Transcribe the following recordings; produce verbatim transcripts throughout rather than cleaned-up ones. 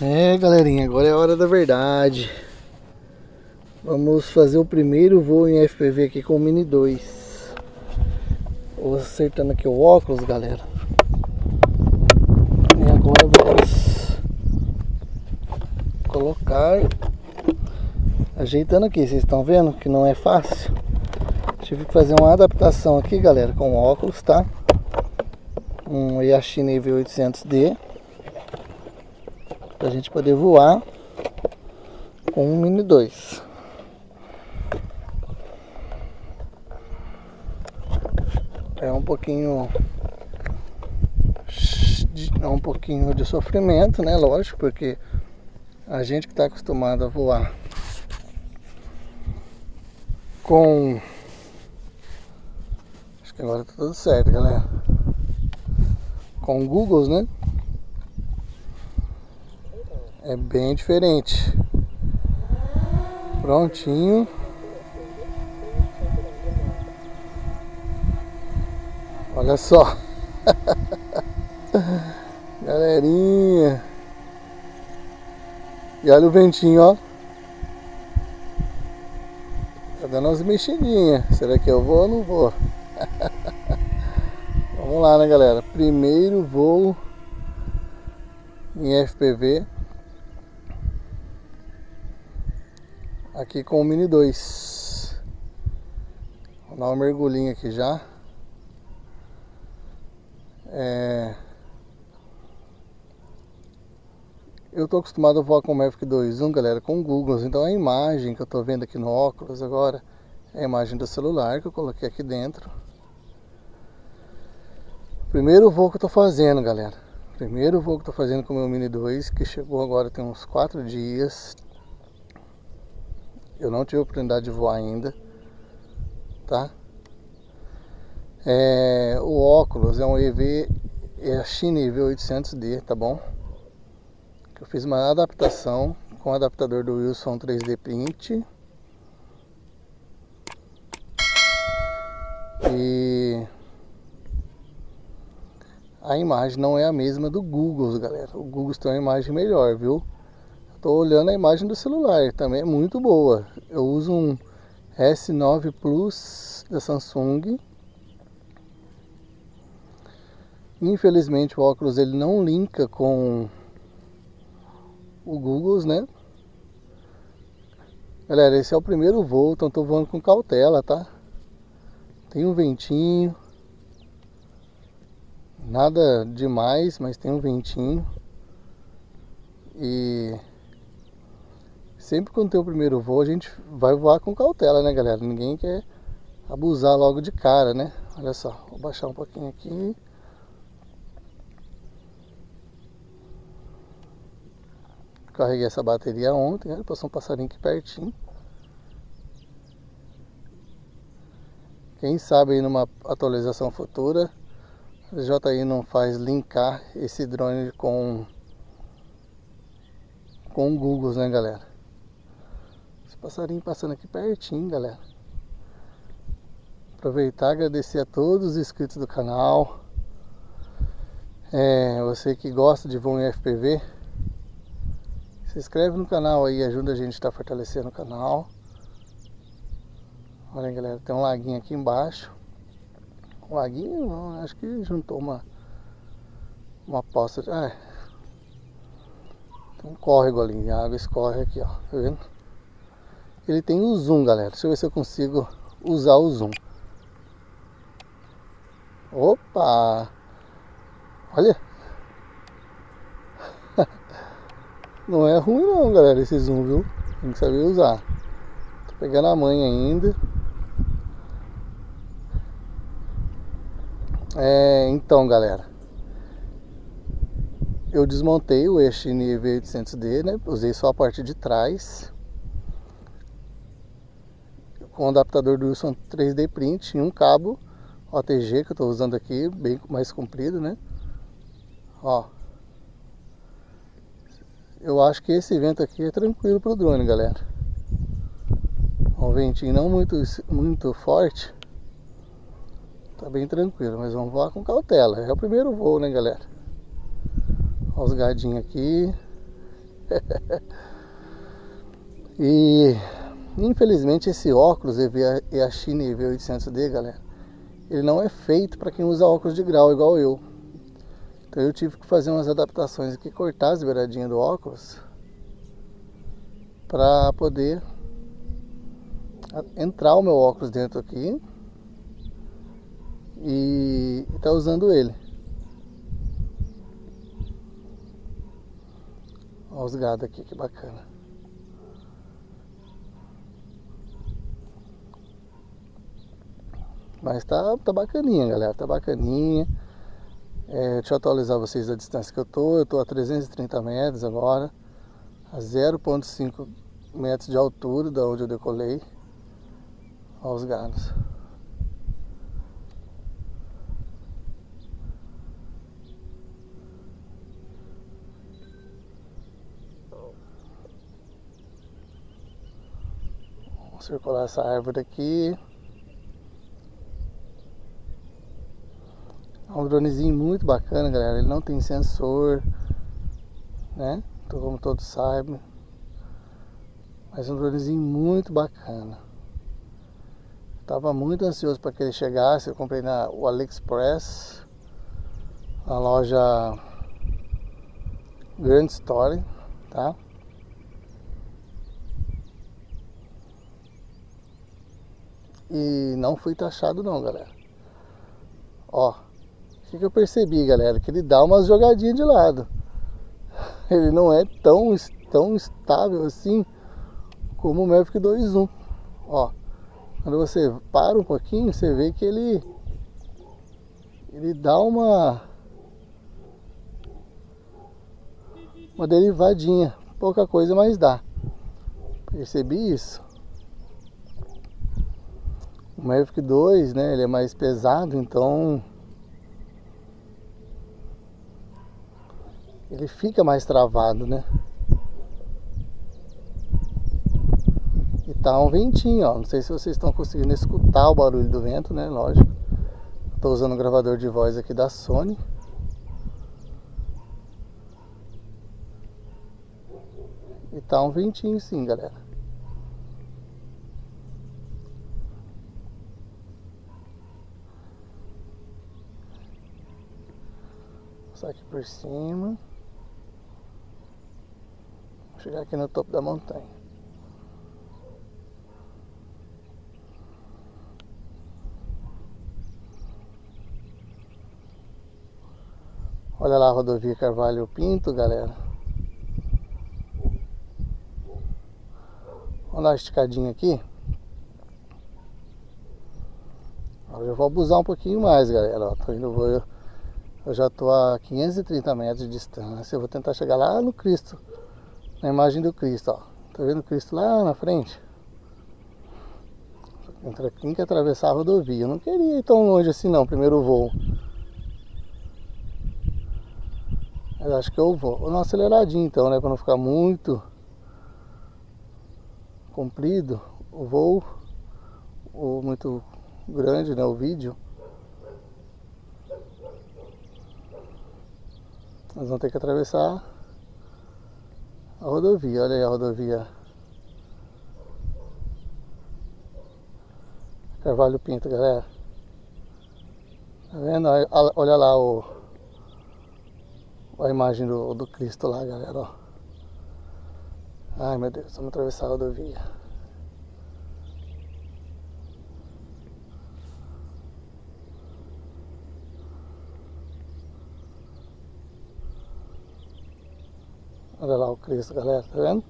É, galerinha, agora é a hora da verdade. Vamos fazer o primeiro voo em F P V aqui com o Mini dois. Vou acertando aqui o óculos, galera. E agora vamos colocar, ajeitando aqui. Vocês estão vendo que não é fácil. Tive que fazer uma adaptação aqui, galera, com óculos, tá? Um Yashin V oitocentos D, pra gente poder voar com um Mini dois. É um pouquinho é um pouquinho de sofrimento, né? Lógico, porque a gente que está acostumado a voar com, acho que agora tá tudo certo, galera, com Googles, né? É bem diferente. Prontinho. Olha só. Galerinha. E olha o ventinho, ó. Tá dando umas mexidinhas. Será que eu vou ou não vou? Vamos lá, né, galera? Primeiro voo em F P V aqui com o Mini dois. Vou dar um mergulhinho aqui já. É... Eu tô acostumado a voar com o Mavic dois ponto um, galera, com Google. Então a imagem que eu tô vendo aqui no óculos agora é a imagem do celular que eu coloquei aqui dentro. Primeiro voo que eu tô fazendo, galera. Primeiro voo que eu tô fazendo com o meu Mini dois, que chegou agora tem uns quatro dias. Eu não tive a oportunidade de voar ainda, tá? É, o óculos é um E V, é a Yashin V oitocentos D, tá bom? Eu fiz uma adaptação com o adaptador do Wilson três D Print. E a imagem não é a mesma do Google, galera. O Google tem uma imagem melhor, viu? Tô olhando a imagem do celular, também é muito boa. Eu uso um S nove Plus da Samsung. Infelizmente o óculos ele não linka com o Google, né? Galera, esse é o primeiro voo, então tô voando com cautela, tá? Tem um ventinho, nada demais, mas tem um ventinho. E sempre quando tem o primeiro voo, a gente vai voar com cautela, né, galera? Ninguém quer abusar logo de cara, né? Olha só, vou baixar um pouquinho aqui. Carreguei essa bateria ontem, né? Passou um passarinho aqui pertinho. Quem sabe aí numa atualização futura, a J I não faz linkar esse drone com com o Google, né, galera? Esse passarinho passando aqui pertinho, galera. Aproveitar e agradecer a todos os inscritos do canal. É, você que gosta de voo em F P V, se inscreve no canal aí, ajuda a gente a estar fortalecendo o canal. Olha aí, galera, tem um laguinho aqui embaixo. Um laguinho não, acho que juntou uma uma poça de... Ah, tem um córrego ali, a água escorre aqui, ó, tá vendo? Ele tem o zoom, galera, deixa eu ver se eu consigo usar o zoom. Opa! Olha! Não é ruim não, galera, esse zoom, viu? Tem que saber usar. Tô pegando a manha ainda. É, então, galera, eu desmontei o Yashin V oitocentos D, né? Usei só a parte de trás com o adaptador do Wilson três D Print e um cabo O T G que eu tô usando aqui, bem mais comprido, né? Ó, eu acho que esse vento aqui é tranquilo pro drone, galera. Um ventinho não muito, muito forte. Tá bem tranquilo, mas vamos voar com cautela. É o primeiro voo, né, galera? Olha os gadinhos aqui. E infelizmente esse óculos E A Shine E V oitocentos D, galera, ele não é feito para quem usa óculos de grau igual eu. Então eu tive que fazer umas adaptações aqui, cortar as beiradinhas do óculos para poder entrar o meu óculos dentro aqui e tá usando ele. Olha os gados aqui, que bacana. Mas tá, tá bacaninha, galera, tá bacaninha. É, deixa eu atualizar vocês a distância que eu tô. Eu tô a trezentos e trinta metros agora, a zero ponto cinco metros de altura da onde eu decolei. Olha os gados. Vamos circular essa árvore aqui. É um dronezinho muito bacana, galera. Ele não tem sensor, né? Então, como todos sabem. Mas é um dronezinho muito bacana. Tava muito ansioso para que ele chegasse. Eu comprei na o AliExpress, na loja Grand Story, tá? E não fui taxado não, galera. Ó, o que, que eu percebi, galera? Que ele dá umas jogadinhas de lado. Ele não é tão, tão estável assim como o Mavic dois ponto um. Ó, quando você para um pouquinho, você vê que ele ele dá uma uma derivadinha, pouca coisa, mas dá. Percebi isso. O Mavic dois, né, ele é mais pesado, então ele fica mais travado, né? E tá um ventinho, ó. Não sei se vocês estão conseguindo escutar o barulho do vento, né? Lógico. Tô usando o gravador de voz aqui da Sony. E tá um ventinho sim, galera. Só aqui por cima. Vou chegar aqui no topo da montanha. Olha lá a rodovia Carvalho Pinto, galera. Vamos dar uma esticadinha aqui. Eu vou abusar um pouquinho mais, galera. Ó, tô indo, vou, eu, eu já tô a quinhentos e trinta metros de distância. Eu vou tentar chegar lá no Cristo, na imagem do Cristo, ó. Tá vendo o Cristo lá na frente? Tem que atravessar a rodovia. Eu não queria ir tão longe assim não, primeiro voo. Mas acho que eu vou. Vou dar uma aceleradinha então, né? Pra não ficar muito comprido o voo, ou muito grande, né? O vídeo. Nós vamos ter que atravessar a rodovia. Olha aí a rodovia Carvalho Pinto, galera. Tá vendo? Olha lá o, a imagem do, do Cristo lá, galera. Ó. Ai, meu Deus, vamos atravessar a rodovia. Olha lá o Cristo, galera, tá vendo?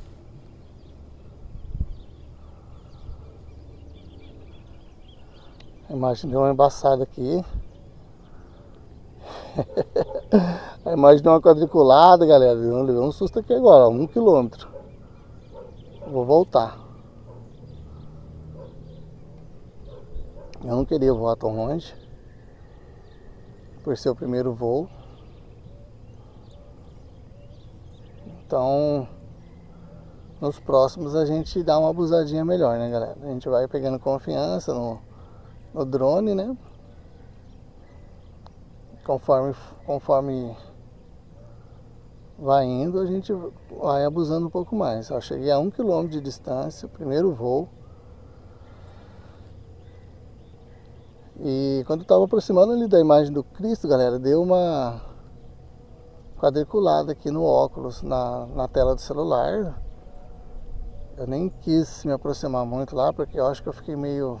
A imagem deu uma embaçada aqui. A imagem deu uma quadriculada, galera. Eu levei um susto aqui agora, ó, um quilômetro. Vou voltar. Eu não queria voar tão longe, por ser o primeiro voo. Então, nos próximos a gente dá uma abusadinha melhor, né, galera? A gente vai pegando confiança no, no drone, né? Conforme, conforme vai indo, a gente vai abusando um pouco mais. Eu cheguei a um quilômetro de distância, primeiro voo. E quando eu estava aproximando ali da imagem do Cristo, galera, deu uma quadriculada aqui no óculos, na, na tela do celular. Eu nem quis me aproximar muito lá, porque eu acho que eu fiquei meio...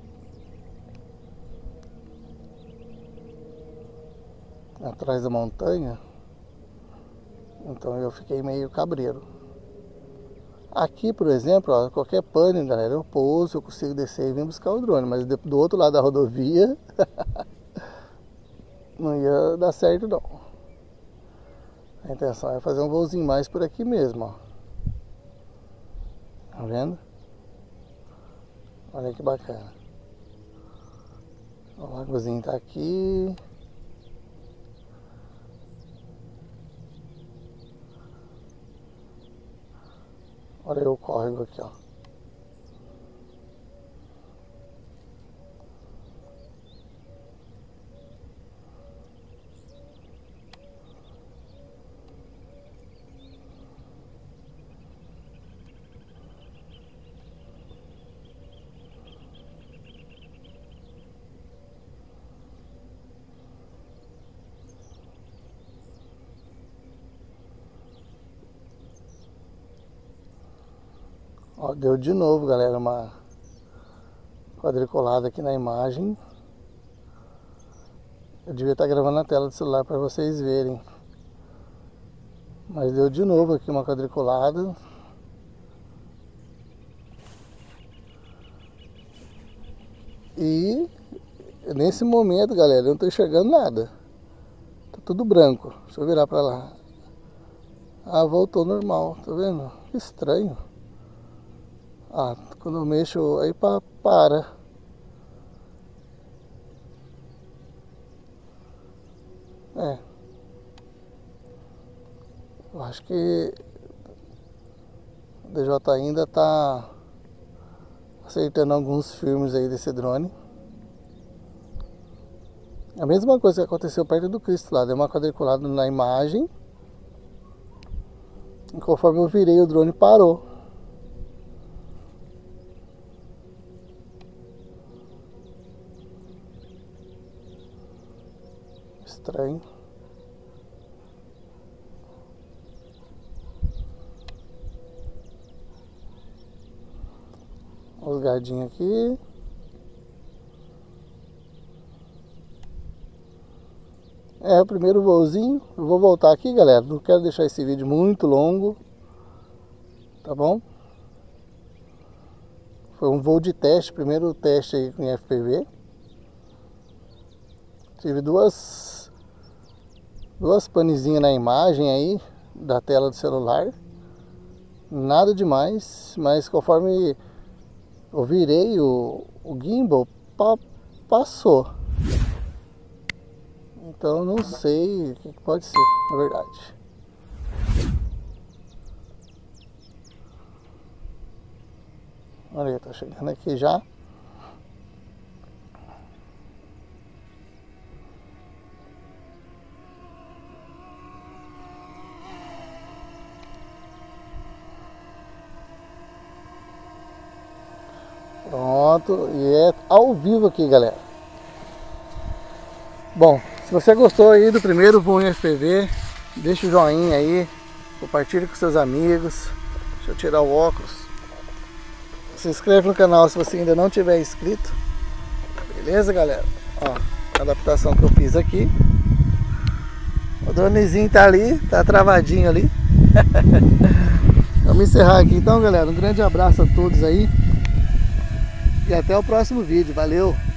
atrás da montanha. Então eu fiquei meio cabreiro. Aqui, por exemplo, ó, qualquer pane, galera, eu pouso, eu consigo descer e vir buscar o drone. Mas do outro lado da rodovia, não ia dar certo não. A intenção é fazer um voozinho mais por aqui mesmo, ó. Tá vendo? Olha que bacana. O lagozinho tá aqui. Olha aí o córrego aqui, ó. Ó, deu de novo, galera, uma quadriculada aqui na imagem. Eu devia estar gravando na tela do celular para vocês verem. Mas deu de novo aqui uma quadriculada. E nesse momento, galera, eu não estou enxergando nada. Tá tudo branco. Deixa eu virar para lá. Ah, voltou normal, tá vendo? Que estranho. Ah, quando eu mexo aí pa, para. É. Eu acho que o D J ainda tá acertando alguns filmes aí desse drone. A mesma coisa que aconteceu perto do Cristo lá, deu uma quadriculada na imagem. E conforme eu virei, o drone parou. Estranho. Os gadinhos aqui. É o primeiro voozinho. Eu vou voltar aqui, galera. Não quero deixar esse vídeo muito longo. Tá bom? Foi um voo de teste. Primeiro teste aí com F P V. Tive duas Duas panezinhas na imagem aí da tela do celular. Nada demais, mas conforme eu virei o, o gimbal, pa, passou. Então não sei o que pode ser, na verdade. Olha aí, tá chegando aqui já. Pronto, e é ao vivo aqui, galera. Bom, se você gostou aí do primeiro voo em F P V, deixa o joinha aí, compartilhe com seus amigos. Deixa eu tirar o óculos. Se inscreve no canal se você ainda não tiver inscrito. Beleza, galera? Ó, a adaptação que eu fiz aqui. O dronezinho tá ali, tá travadinho ali. Vamos encerrar aqui então, galera. Um grande abraço a todos aí. E até o próximo vídeo. Valeu!